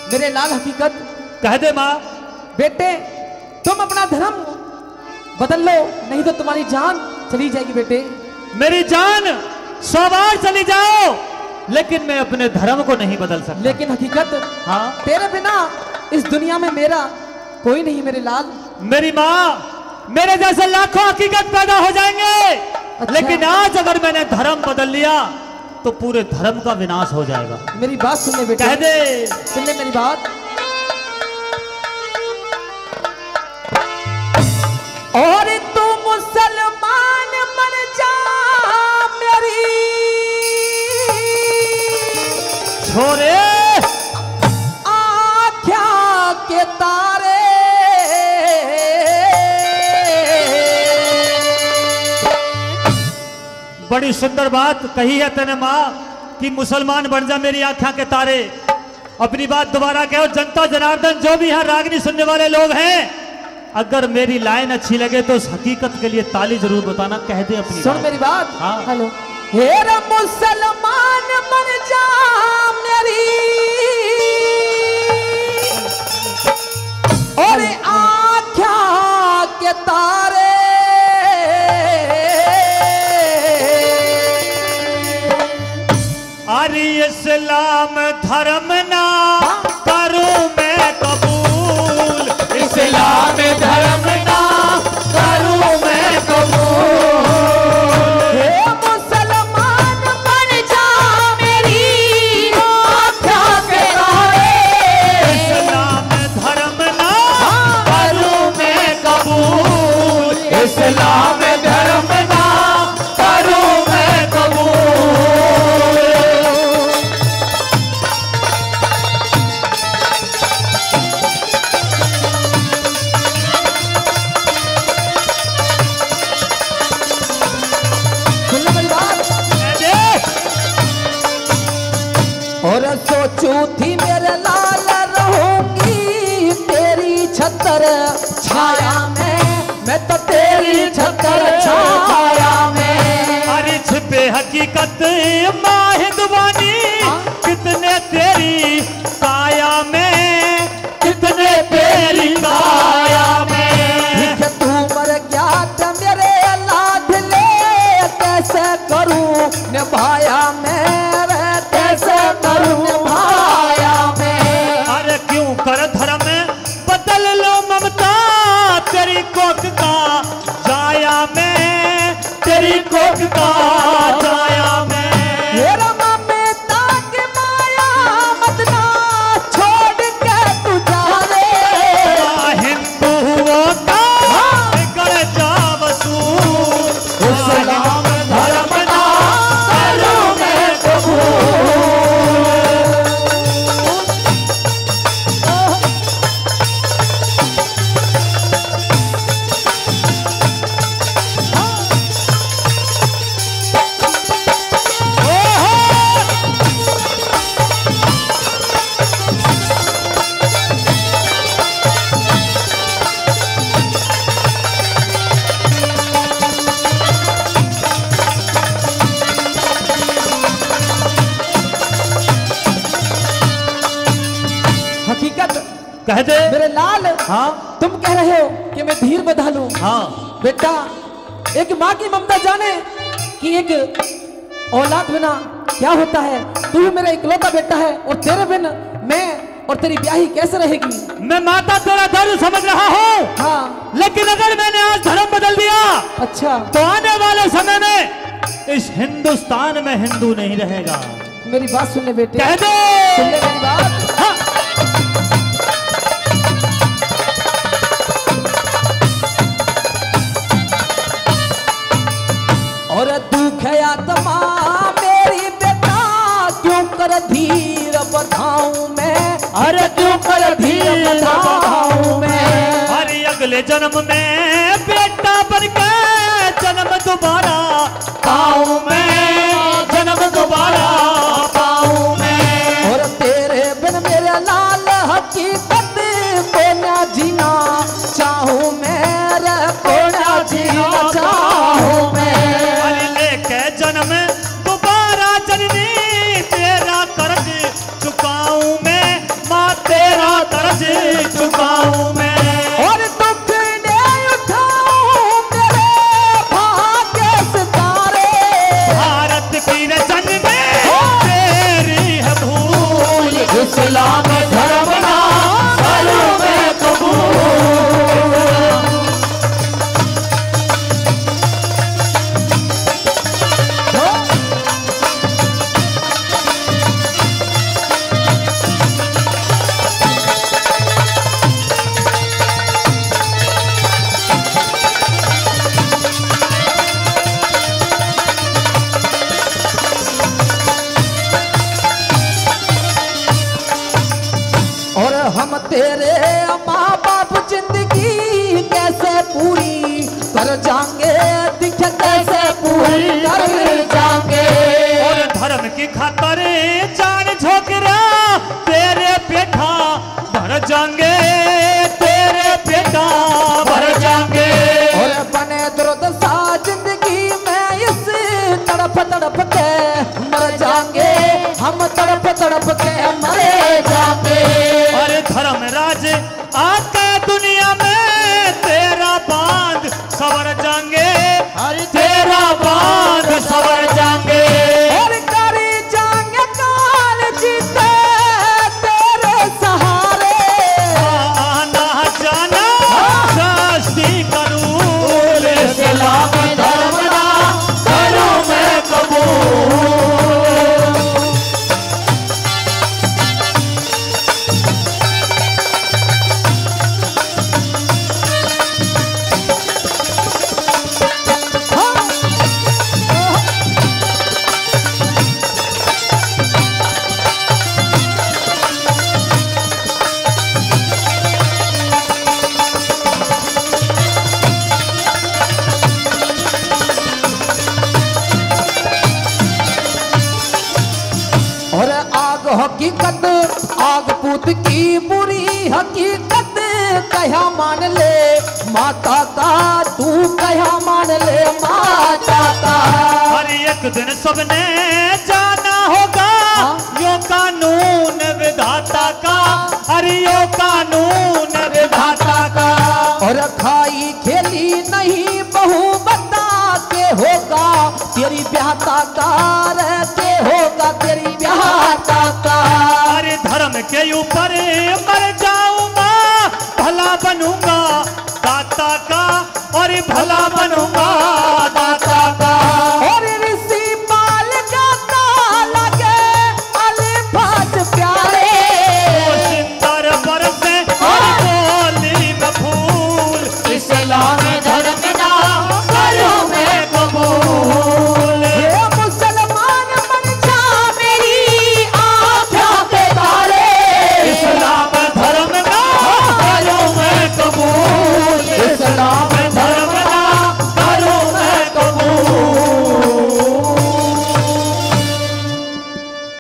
मेरे लाल हकीकत कह दे माँ। बेटे तुम अपना धर्म बदल लो, नहीं तो तुम्हारी जान चली जाएगी बेटे। मेरी जान 100 बार चली जाओ, लेकिन मैं अपने धर्म को नहीं बदल सकता। लेकिन हकीकत हाँ, तेरे बिना इस दुनिया में मेरा कोई नहीं मेरे लाल। मेरी माँ, मेरे जैसे लाखों हकीकत पैदा हो जाएंगे। अच्छा। लेकिन आज अगर मैंने धर्म बदल लिया तो पूरे धर्म का विनाश हो जाएगा। मेरी बात सुन ले बेटे। कह दे। सुन ले मेरी बात। और तू मुसलमान बन जा मेरी छोरे आँखा के तारे। बड़ी सुंदर बात कही है तेने माँ कि मुसलमान बन जा मेरी आँखों के तारे। अपनी बात दोबारा कहो। जनता जनार्दन जो भी यहाँ रागनी सुनने वाले लोग हैं, अगर मेरी लाइन अच्छी लगे तो उस हकीकत के लिए ताली जरूर बताना। कह दे अपनी सुन बात। मेरी बात। हाँ। हेलो। हेरा मुसलमान बन जा मेरी और आँखों के तारे। अरे इस्लाम धर्म ना करूं मैं कबूल, इस्लाम धर्म ना करूं मैं कबूल। हे मुसलमान बन जा मेरी आँखों के तारे। इस्लाम धर्म ना करूं मैं कबूल, इस्लाम धर्म ना करूं मैं कबूल। सुन ले मेरी बात। और सोचू थी मेरे लाल रहूंगी तेरी छतर छाया में, मैं तो तेरी छतर छाया में। अरे छिपे हकीकत माहिदवानी, कितने तेरी काया में, कितने तेरी काया में। कि तू मर गया तो मेरे लाडले कैसे करूं निभाया मेरे, कैसे करूं निभाया मैं। अरे क्यों कर धर्म बदल लो ममता, तेरी कोख का जाया में, तेरी कोख का जाया में। मेरा ममता की माया मत ना छोड़ के तू जा रे। हिंदुओं का बिगड़ जा वसूल, इस्लाम धर्म ना करूं मैं कबूल। हकीकत कह दे। मेरे लाल। हाँ तुम कह रहे हो कि मैं धीर बधा लूं। हाँ, बेटा एक माँ की ममता जाने कि एक औलाद बिना क्या होता है। तू भी मेरा इकलौता बेटा है और तेरे बिन मैं और तेरी ब्याही कैसे रहेगी। मैं माता तेरा दर्द समझ रहा हूँ। हाँ। लेकिन अगर मैंने आज धर्म बदल दिया अच्छा। तो आने वाले समय में इस हिंदुस्तान में हिंदू नहीं रहेगा। मेरी बात सुन ले बेटे। कह दे। सुन ले मेरी बात। हाँ। और दुख आत्मा मेरी बेटा क्यों कर धीर बधाऊं मैं। अरे क्यों कर धीर बधाऊं मैं। अरे अगले जन्म में बेटा बन के जन्म दोबारा पाऊं मैं, जन्म दोबारा पाऊं मैं। और तेरे बिन मेरे लाल हकीकत को ना जीना चाहूं मैं, को ना जीना चाहूं मैं। अरे लेके जन्म दोबारा जननी तेरा कर्ज चुकाऊं मैं, माँ तेरी इस्लाम धर्म ना करूं मैं कबूल। और हम तेरे माँ बाप जिंदगी कैसे पूरी कर जाएंगे, दिख कैसे पूरी कर जाएंगे। और धर्म की खातर जान झोंकरा तेरे पेटा भर जाएंगे, तेरे पेटा भर जाएंगे। और बने दुर्दशा जिंदगी में इस तड़प तड़प के मर जाएंगे, हम तड़प तड़प के मरे जाएंगे। अरे धर्मराज आका दुनिया में तेरा बांध सवर जाएंगे, अरे तेरा बांध सवर जाएंगे। और करी जाएंगे काल जीते तेरे सहारे। आना जाना शास्ती करूं, इस्लाम धर्म ना करूं मैं कबूल। और आग हकीकत आग पूत की बुरी हकीकत कहा मान ले माता का, तू कहा मान ले माता का। हर एक दिन सबने जाना होगा यो कानून विधाता का, अरे यो कानून विधाता का। और खाई खेली नहीं बहू बता के होगा तेरी ब्याहता का, रहते होगा तेरी ब्याहता का। अरे धर्म के ऊपर मर जाऊंगा, भला बनूंगा दाता का, और भला बनूंगा